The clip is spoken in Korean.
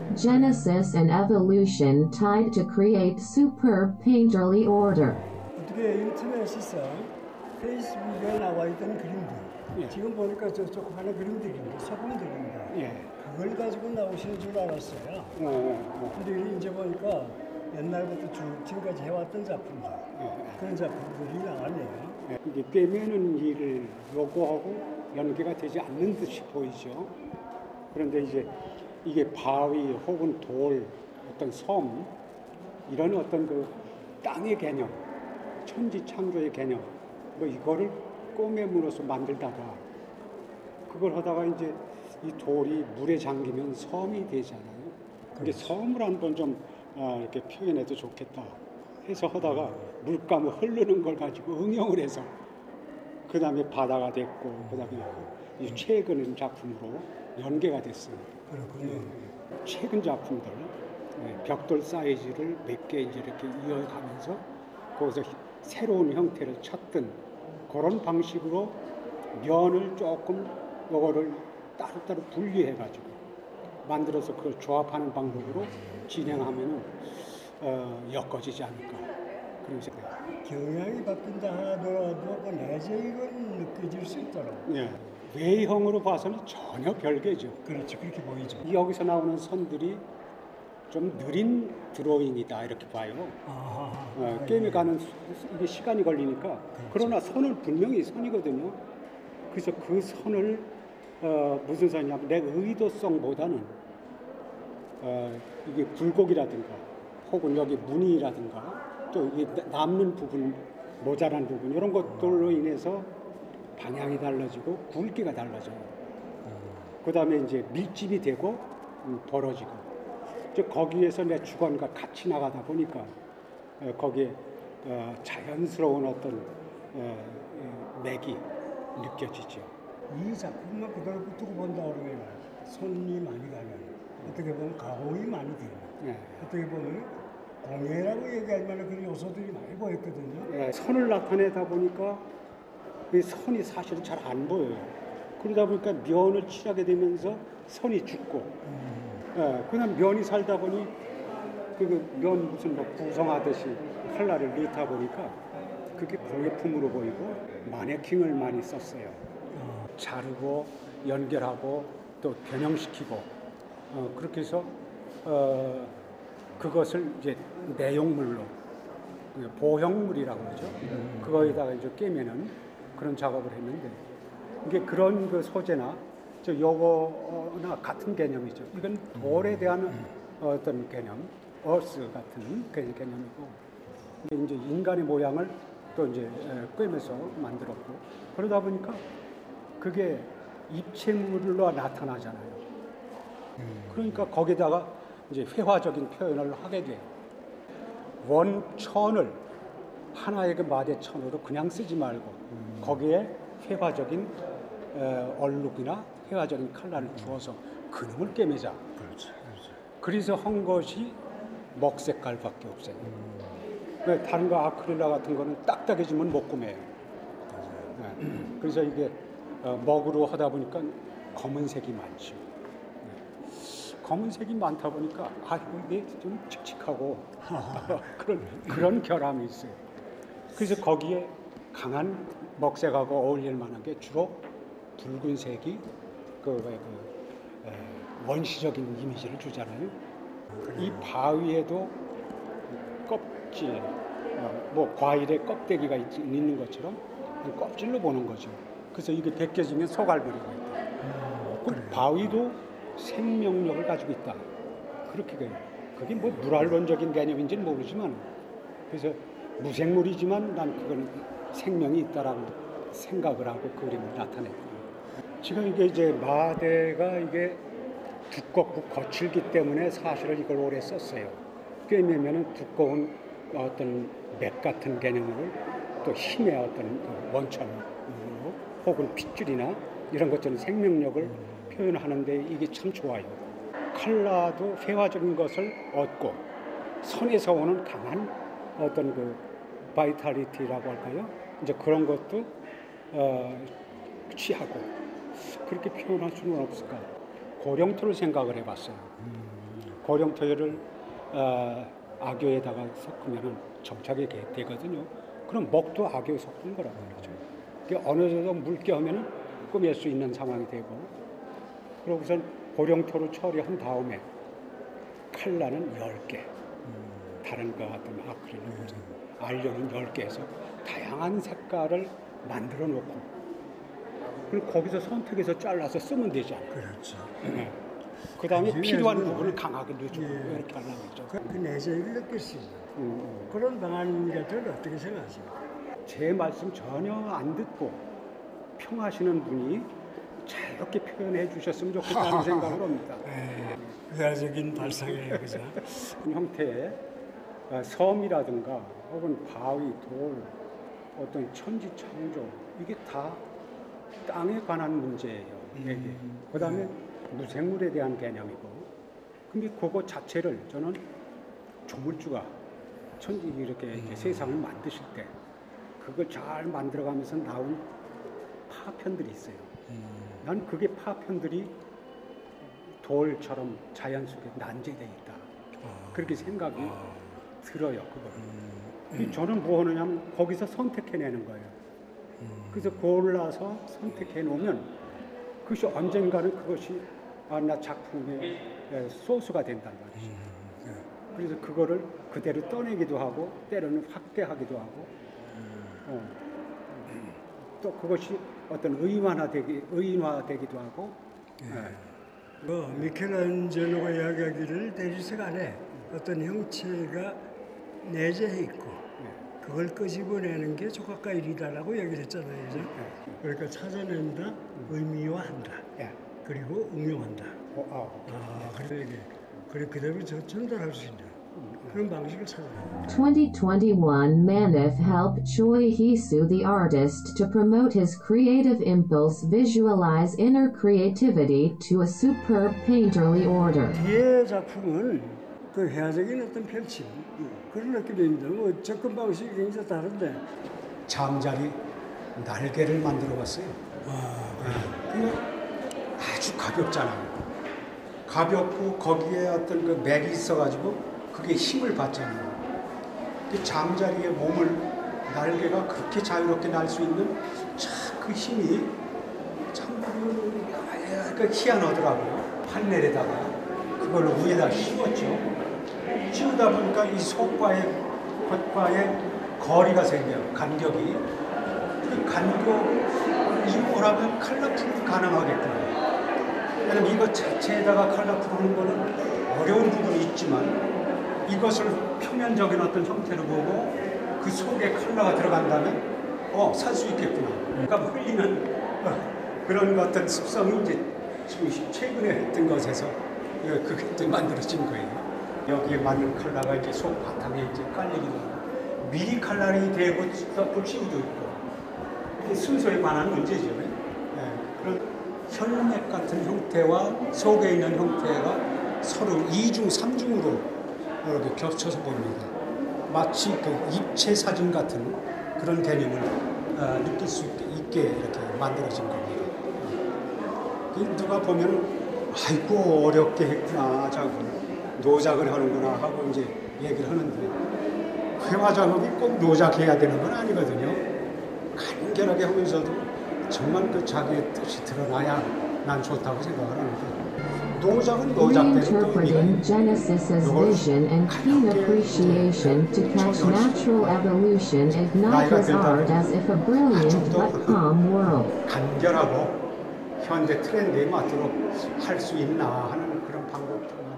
Genesis and evolution tied to create superb painterly order. 어떻게 인터넷에서 페이스북에 나와 있던 그림들, 예. 지금 보니까 저쪽 하나 그림들입니다. 소품들입니다. 예. 그걸 가지고 나오시는 줄 알았어요. 근데 이제 보니까 옛날부터 쭉 지금까지 해왔던 작품들, 그런 작품들이 나왔네요. 예. 이게 꿰매는 일을 요구하고 연계가 되지 않는 듯이 보이죠. 그런데 이제 이게 바위 혹은 돌, 어떤 섬, 이런 어떤 그 땅의 개념, 천지 창조의 개념, 뭐 이거를 꿰매물로서 만들다가 그걸 하다가 이제 이 돌이 물에 잠기면 섬이 되잖아요. 그게 섬을 한번 좀 이렇게 표현해도 좋겠다 해서 하다가 물감을 흐르는 걸 가지고 응용을 해서 그 다음에 바다가 됐고 그 다음에 이 최근 작품으로 연계가 됐어요. 그렇군요. 최근 작품들 벽돌 사이즈를 몇 개 이제 이렇게 이어가면서 거기서 새로운 형태를 찾던 그런 방식으로 면을 조금 요거를 따로따로 분리해 가지고 만들어서 그걸 조합하는 방법으로 진행하면은 엮어지지 않을까 그런 생각. 경향이 바뀐다 하더라도 그 내재익은 느껴질 수 있더라고요. 예. 외형으로 봐서는 전혀 별개죠. 그렇죠. 그렇게 보이죠. 여기서 나오는 선들이 좀 느린 드로잉이다 이렇게 봐요. 게임에 가는 이게 시간이 걸리니까 그렇죠. 그러나 선은 분명히 선이거든요. 그래서 그 선을 무슨 선이냐면 내 의도성보다는 이게 굴곡이라든가 혹은 여기 무늬라든가 또 이게 남는 부분 모자란 부분 이런 것들로 인해서 방향이 달라지고 굵기가 달라져요. 그 다음에 이제 밀집이 되고 벌어지고 거기에서 내 주관과 같이 나가다 보니까 거기에 자연스러운 어떤 맥이 느껴지죠. 이 작품만 그대로 붙고 본다 그러면 손이 많이 가면 어떻게 보면 가공이 많이 돼요. 네. 어떻게 보면 공예라고 얘기할 만한 그런 요소들이 많이 보였거든요. 선을 나타내다 보니까 이 선이 사실은 잘 안 보여요. 그러다 보니까 면을 칠하게 되면서 선이 죽고, 그냥 면이 살다 보니 그 면 무슨 뭐 구성하듯이 칼날을 넣다 보니까 그게 공예품으로 보이고 마네킹을 많이 썼어요. 자르고 연결하고 또 변형시키고 그렇게 해서 그것을 이제 내용물로 보형물이라고 그러죠. 그거에다가 이제 꿰매는 그런 작업을 했는데 이게 그런 그 소재나 요거나 같은 개념이죠. 이건 돌에 대한 어떤 개념, 어스 같은 개념이고 이게 이제 인간의 모양을 또 이제 꿰매서 만들었고 그러다 보니까 그게 입체물로 나타나잖아요. 그러니까 거기다가 이제 회화적인 표현을 하게 돼요. 원천을 하나의 그 마대천으로 그냥 쓰지 말고 거기에 회화적인 얼룩이나 회화적인 칼날을 주어서 그놈을 꿰매자. 그렇죠. 그래서 한 것이 먹색깔밖에 없어요. 다른 거 아크릴라 같은 거는 딱딱해지면 못 꿰매요. 그래서 이게 먹으로 하다 보니까 검은색이 많죠. 검은색이 많다 보니까 이게 좀 칙칙하고 그런 결함이 있어요. 그래서 거기에 강한 먹색하고 어울릴 만한 게 주로 붉은색이 원시적인 이미지를 주잖아요. 이 바위에도 껍질, 뭐 과일의 껍데기가 있는 것처럼 껍질로 보는 거죠. 그래서 이게 벗겨지면 소갈부리가 있다. 그 바위도 생명력을 가지고 있다. 그렇게 돼요. 그게 뭐 물활론적인 개념인지는 모르지만 그래서 무생물이지만 난 그건 생명이 있다라고 생각을 하고 그림을 나타냈고요. 지금 이게 이제 마대가 이게 두껍고 거칠기 때문에 사실은 이걸 오래 썼어요. 꿰매면은 두꺼운 어떤 맥 같은 개념으로 또 힘의 어떤 원천으로 혹은 핏줄이나 이런 것처럼 생명력을 표현하는데 이게 참 좋아요. 칼라도 회화적인 것을 얻고 선에서 오는 강한 어떤 그 바이탈리티라고 할까요? 이제 그런 것도 취하고 그렇게 표현할 수는 없을까? 고령토를 생각을 해봤어요. 고령토요를 악교에다가 섞으면 정착이 되거든요. 그럼 목도 악교에 섞은 거라고 그러죠. 그러니까 어느 정도 물게 꾸밀 수 있는 상황이 되고, 그리고 우선 고령토로 처리한 다음에 칼라는 10개, 다른 거 같은 아크릴로 알료는 10개 해서 다양한 색깔을 만들어 놓고, 그리고 거기서 선택해서 잘라서 쓰면 되잖아요. 그렇죠. 네. 그 다음에 그 필요한 중에 부분을 강하게 넣어주고 예. 이렇게 하려고 했죠. 그 내재를 느낄 수 있는 그런 방안 같은 걸 어떻게 생각하십니까? 제 말씀 전혀 안 듣고 평하시는 분이 자유롭게 표현해 주셨으면 좋겠다는 생각을 합니다. 의학적인 발상이에요, 그죠? 그런 형태의 섬이라든가 혹은 바위, 돌, 어떤 천지 창조, 이게 다 땅에 관한 문제예요. 이게. 그 다음에 무생물에 대한 개념이고, 근데 그거 자체를 저는 조물주가 천지 이렇게 세상을 만드실 때 그걸 잘 만들어가면서 나온 파편들이 있어요. 난 그게 파편들이 돌처럼 자연 속에 난제되어 있다. 그렇게 생각이 들어요. 그거. 저는 뭐 하느냐면 거기서 선택해내는 거예요. 그래서 골라서 선택해 놓으면 그것이 언젠가는 그것이 나 작품의 소스가 된단 말이죠. 그래서 그거를 그대로 떠내기도 하고 때로는 확대하기도 하고 또 그것이 어떤 의인화되기도 하고. 미켈란젤로가 이야기하기를 대리석 안에 어떤 형체가 내재해 있고 그걸 끄집어내는 게 조각가 일이다라고 얘기를 했잖아요. 그죠? 그러니까 찾아낸다, 의미화한다, 그리고 응용한다. 그래 이게 그대로 전달할 수 있는 그런 방식을 찾아낸다. 2021 Manif helped Choi Hee-soo the artist to promote his creative impulse, visualize inner creativity to a superb painterly order. 뒤에 작품은 그 회화적인 어떤 펼침 그런 느낌입니다. 뭐 접근 방식이 굉장히 다른데 잠자리 날개를 만들어 봤어요. 근데 아주 가볍잖아요. 가볍고 거기에 어떤 그 맥이 있어가지고 그게 힘을 받잖아요. 그 잠자리의 몸을 날개가 그렇게 자유롭게 날 수 있는 참 그 힘이 참 희한하더라고요. 판넬에다가 그걸 위에다 씌웠죠. 씌우다 보니까 이 속과의 거리가 생겨요. 간격이. 그 간격이 뭐라면 컬러풀이 가능하겠구나. 왜냐면 이것 자체에다가 컬러풀하는 거는 어려운 부분이 있지만 이것을 표면적인 어떤 형태로 보고 그 속에 컬러가 들어간다면 살 수 있겠구나. 그러니까 흘리는 그런 어떤 습성이 이제 최근에 했던 것에서 그게 만들어진 거예요. 여기에 맞는 컬러가 이제 속 바탕에 이제 깔리기도 하고 미리 컬러링이 되고 덮을 시우도 있고 이게 순서에 관한 문제죠. 그런 혈맥 같은 형태와 속에 있는 형태가 서로 이중 삼중으로 이렇게 겹쳐서 보입니다. 마치 그 입체 사진 같은 그런 개념을 느낄 수 있게 이렇게 만들어진 겁니다. 누가 보면 아이고 어렵게 했구나, 노작을 하는구나 하고 이제 얘기를 하는데 회화 작업이 꼭 노작해야 되는 건 아니거든요. 간결하게 하면서도 정말 그 자기의 뜻이 드러나야 난 좋다고 생각을 하는데 노작은 노작대로 또 Reinterpreting Genesis's vision and keen appreciation to catch natural evolution ignite his art as if a brilliant but calm world. 간결하고 현재 트렌드에 맞도록 할 수 있나 하는 그런 방법